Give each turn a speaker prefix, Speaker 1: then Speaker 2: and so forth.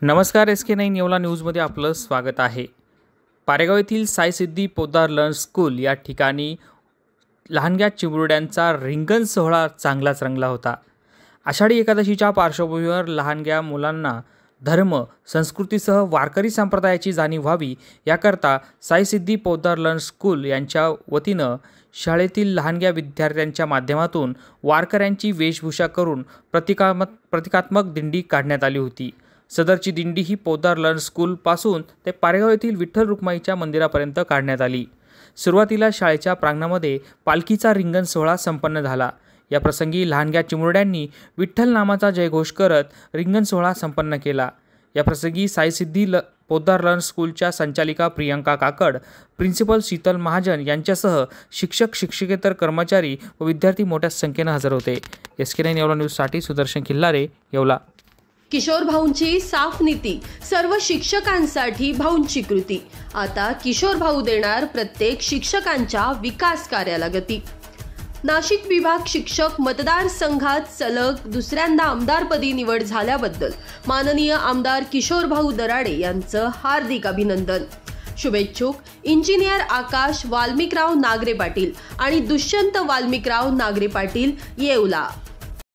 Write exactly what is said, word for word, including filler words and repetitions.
Speaker 1: नमस्कार, S K nine Yeola न्यूजमध्ये आपलं स्वागत आहे। पारेगाव येथील साई सिद्धी पोद्दार लर्न स्कूल या ठिकाणी लहानग्या चिमुरड्यांचा रिंगण सोहळा चांगलाच रंगला होता। आषाढी एकादशीच्या पार्श्वभूमीवर लहानग्या मुलांना धर्म संस्कृतीसह वारकरी संप्रदायाची जाणीव व्हावी याकरता साई सिद्धी पोद्दार लर्न स्कूल यांच्या वतीनं शाळेतील लहानग्या विद्यार्थ्यांच्या माध्यमातून वारकऱ्यांची वेशभूषा करून प्रतिकात्मक प्रतिकात्मक दिंडी काढण्यात आली होती। सदरची दिंडी ही पोद्दार लर्न स्कूल पासून ते पारेगाव येथील विठ्ठल रुक्माईच्या मंदिरापर्यंत काढण्यात आली। सुरुवातीला शाळेच्या प्रांगणामध्ये पालखीचा रिंगण सोहळा संपन्न झाला। या प्रसंगी लहानग्या चिमुरड्यांनी विठ्ठल नामाचा जयघोष करत रिंगण सोहळा संपन्न केला। या प्रसंगी साई सिद्धी ल पोद्दार लर्न स्कूलच्या संचालिका प्रियंका काकड, प्रिन्सिपल शीतल महाजन यांच्यासह शिक्षक, शिक्षकेतर कर्मचारी व विद्यार्थी मोठ्या संख्येने हजर होते। एस के नाईन येवला न्यूजसाठी सुदर्शन खिल्लारे, येवला।
Speaker 2: किशोर भाऊंची साफ नीती, सर्व शिक्षकांसाठी भाऊंची कृती। आता किशोर भाऊ देणार प्रत्येक शिक्षकांच्या विकास कार्याला गती। नाशिक विभाग शिक्षक मतदारसंघात सलग दुसऱ्यांदा आमदारपदी निवड झाल्याबद्दल माननीय आमदार किशोर भाऊ दराडे यांचं हार्दिक अभिनंदन। शुभेच्छुक इंजिनियर आकाश वाल्मिकराव नागरे पाटील आणि दुष्यंत वाल्मिकराव नागरे पाटील, येवला।